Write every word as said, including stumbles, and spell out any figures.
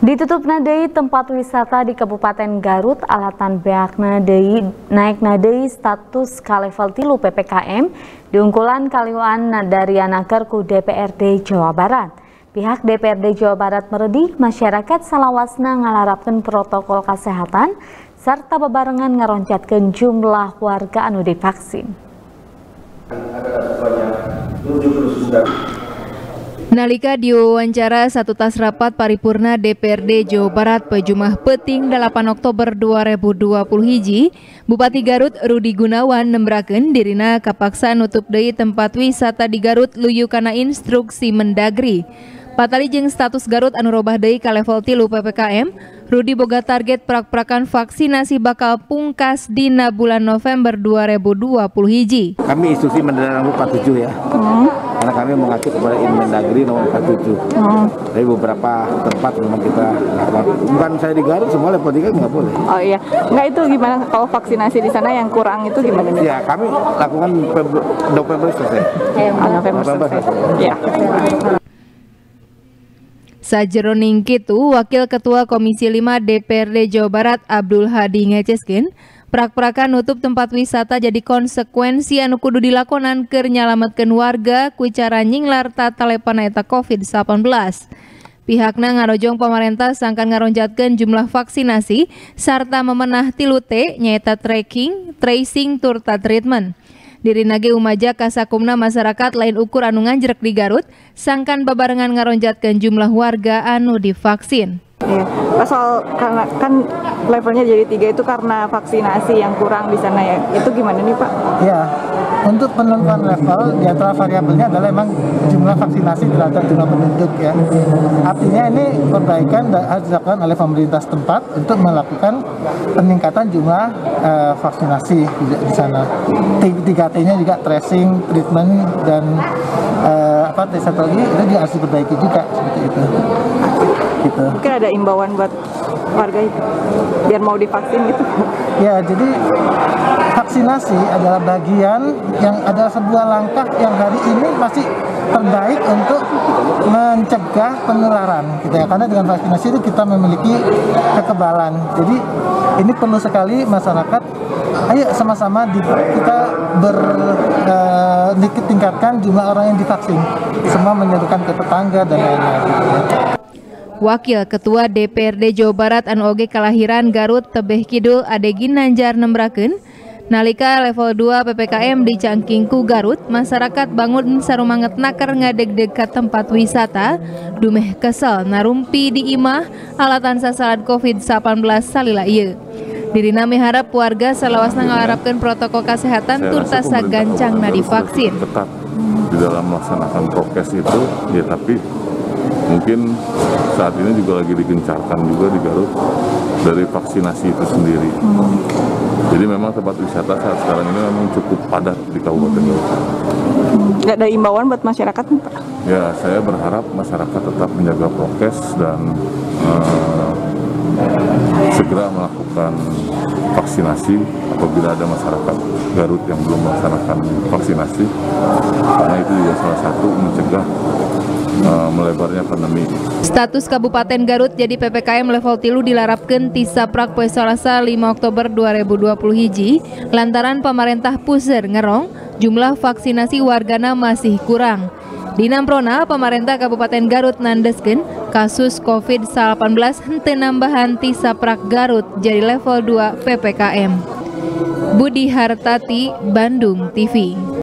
Ditutup nadei tempat wisata di Kabupaten Garut, alatan beak nadei naik nadei status ka level tilu P P K M diungkulan kaliwan dari anaker ku D P R D Jawa Barat. Pihak D P R D Jawa Barat meredih masyarakat salawasna ngalarapkeun protokol kesehatan serta bebarengan ngaroncatkeun jumlah warga anu divaksin. Nalika diwawancara satu tas rapat paripurna D P R D Jawa Barat Pejumah Peting delapan Oktober dua ribu dua puluh hiji, Bupati Garut Rudi Gunawan nembrakeun dirina kapaksa nutup deui tempat wisata di Garut luyu kana instruksi Mendagri. Patali jeung status Garut anu robah deui ka level tilu P P K M, Rudi boga target prak-prakan vaksinasi bakal pungkas dina bulan November dua ribu dua puluh hiji. Kami instruksi Mendagri nomor empat puluh tujuh ya. Hmm. Karena kami mengacu kepada Mendagri nomor empat puluh tujuh. Hmm. Tapi beberapa tempat memang kita lakukan. Bukan saya di Garut, semua level tiga nggak boleh. Oh iya, nggak itu gimana kalau vaksinasi di sana yang kurang itu gimana? Ya kami lakukan November selesai. Eh, November selesai. Ya. Sajeroning kitu, Wakil Ketua Komisi lima D P R D Jawa Barat Abdul Hadi ngeceskeun, prak-prakan nutup tempat wisata jadi konsekuensi anu kudu dilakonan keur nyalametkeun warga ku cara nyinglar tatalepana eta COVID delapan belas. Pihakna ngarojong pamarentah sangkan ngaronjatkeun jumlah vaksinasi sarta memenah tilu T nyaeta tracking, tracing, turta treatment. Dirina ge umaja kasakumna masyarakat lain ukur anu nganjrek di Garut sangkan babarengan ngaronjatkeun jumlah warga anu divaksin. Iya, soal karena kan levelnya jadi tiga itu karena vaksinasi yang kurang di sana ya. Itu gimana nih Pak? Ya, untuk penentuan level di antara variabelnya adalah memang jumlah vaksinasi terhadap jumlah penduduk ya. Artinya ini perbaikan harus dilakukan oleh pemerintah setempat untuk melakukan peningkatan jumlah uh, vaksinasi di, di sana. tiga T-nya juga tracing, treatment dan uh, apa satu lagi itu juga harus diperbaiki juga seperti itu. Gitu. Mungkin ada imbauan buat warga itu biar mau divaksin gitu. Ya, jadi vaksinasi adalah bagian yang adalah sebuah langkah yang hari ini masih terbaik untuk mencegah penularan gitu ya. Karena dengan vaksinasi itu kita memiliki kekebalan. Jadi ini perlu sekali masyarakat ayo sama-sama di, kita ber uh, tingkatkan jumlah orang yang divaksin. Semua menyerukan ke tetangga dan lain-lain gitu ya. Wakil Ketua D P R D Jawa Barat anu oge kalahiran Garut Tebeh Kidul Ade Ginanjar nembrakeun, nalika level dua P P K M di Cangkingku Garut, masyarakat bangun sarumanget naker ngadeg-deg ka tempat wisata, dumeh kesel narumpi di imah alatan sasaran COVID delapan belas salila ieu. Dirina miharap warga salawasna ngalarapkeun protokol kesehatan turta sagancangna divaksin. Ketat di dalam melaksanakan prokes itu, ya tapi mungkin saat ini juga lagi digencarkan juga di Garut dari vaksinasi itu sendiri. Hmm. Jadi memang tempat wisata saat sekarang ini memang cukup padat di Kabupaten Garut. Nggak ada imbauan buat masyarakat nih Pak? Ya, saya berharap masyarakat tetap menjaga prokes dan uh, segera melakukan vaksinasi apabila ada masyarakat Garut yang belum melaksanakan vaksinasi, karena itu juga salah satu mencegah Uh, melebarnya pandemi. Status Kabupaten Garut jadi P P K M level tilu dilarapkeun ti saprak poe Salasa lima Oktober dua ribu dua puluh hiji lantaran pamarentah puseur ngerong jumlah vaksinasi wargana masih kurang. Dinamprona pamarentah Kabupaten Garut nandeskeun kasus COVID delapan belas henteu nambahan ti saprak Garut jadi level dua P P K M. Budi Hartati, Bandung T V.